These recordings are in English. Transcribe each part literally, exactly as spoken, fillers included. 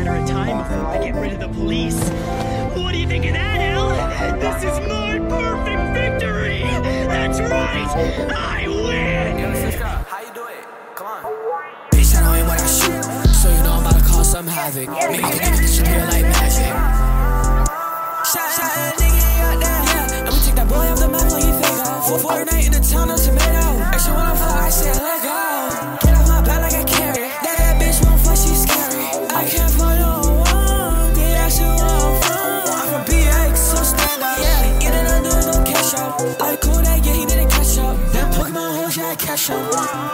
matter of time before I get rid of the police. What do you think of that, L? This is my perfect victory! That's right! I win! Yo, Sisco, how you do it? Come on. Bitch, I know aim when I shoot, so you know I'm about to cause some havoc. Make it disappear like magic. Shot, shot that nigga out there, yeah. And we take that boy off the map like he faygo. For fortnite in the town of tomato. Extra when I fuck, I say let go. Get off my back like I carry. That that bitch won't fuck, she's scary. I can't find no one. They ask you where I'm from. I'm from B X, so stand up. Yeah, get it under no cash up. Like Kodak, yeah, he didn't catch up. That Pokémon hoes, yeah, I catch up.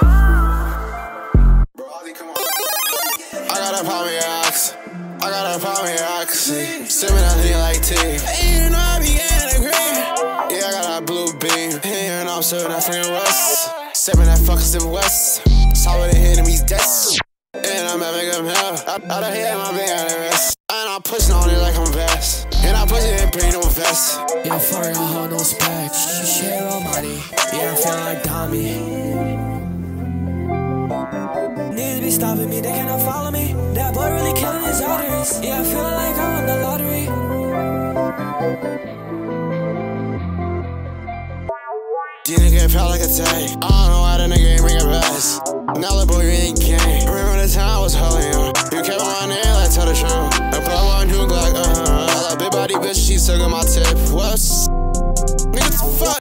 I got a pound of ox. I got a pound of oxy. Sipping that thing like tea. Hey, you know I be getting agree. Yeah, I got that blue beam. Hey, you know I'm serving that freaking rust. Sipping that fucking Sippin' West. Saw what they hit him, he's dead. And I'm at make him hell. I done hit my big on the rest. And I'm pushing on it like I'm vest. And I'm pushing it, bring no vest. Yeah, for real, hoe, no specs. Shit, Romani. Yeah, I feel like Tommy. Niggas be stopping me, they cannot follow me. That boy really killing his arteries. Yeah, I feel like I won the lottery. These niggas felt like a tank. I don't know why the nigga ain't bringing best. Now the boy really can't. Remember the time I was holding you. You kept on my name like tell the truth. I put on new Glock, uh huh. I like big body bitch, she sucking my tip. What's niggas fuck?